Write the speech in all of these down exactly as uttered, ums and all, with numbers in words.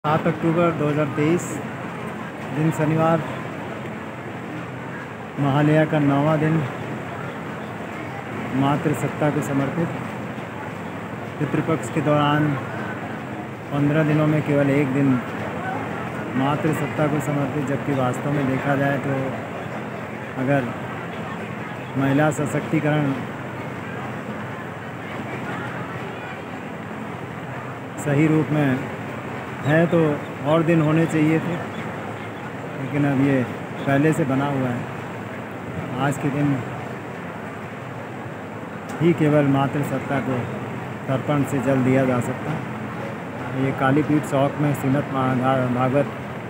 सात अक्टूबर दो हज़ार तेईस, दिन शनिवार, महालया का नौवां दिन, मातृसत्ता को समर्पित। पितृपक्ष के दौरान पंद्रह दिनों में केवल एक दिन मातृसत्ता को समर्पित, जबकि वास्तव में देखा जाए तो अगर महिला सशक्तिकरण सही रूप में है तो और दिन होने चाहिए थे, लेकिन अब ये पहले से बना हुआ है। आज के दिन ही केवल मातृसत्ता को तर्पण से जल दिया जा सकता है। ये कालीपीठ चौक में श्रीमद् भागवत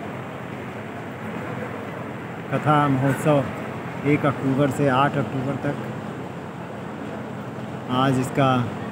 कथा महोत्सव एक अक्टूबर से आठ अक्टूबर तक, आज इसका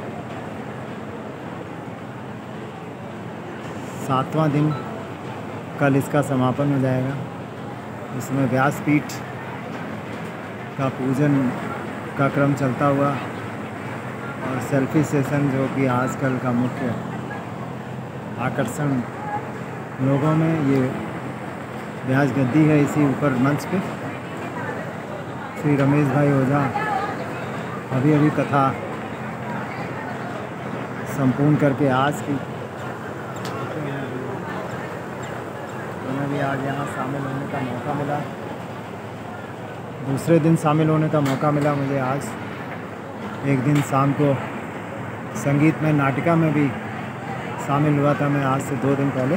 सातवां दिन, कल इसका समापन हो जाएगा। इसमें व्यासपीठ का पूजन का क्रम चलता हुआ और सेल्फी सेशन, जो कि आजकल का मुख्य आकर्षण लोगों में, ये व्यास गद्दी है। इसी ऊपर मंच पे श्री रमेश भाई ओझा अभी अभी कथा संपूर्ण करके आज की हमें भी आज यहाँ शामिल होने का मौका मिला। दूसरे दिन शामिल होने का मौका मिला मुझे आज। एक दिन शाम को संगीत में नाटिका में भी शामिल हुआ था मैं, आज से दो दिन पहले।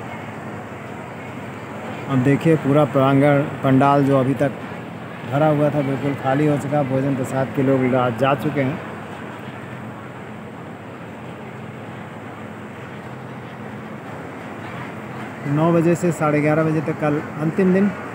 अब देखिए पूरा प्रांगण पंडाल जो अभी तक भरा हुआ था बिल्कुल खाली हो चुका। भोजन प्रसाद के लोग जा चुके हैं। नौ बजे से साढ़े ग्यारह बजे तक कल अंतिम दिन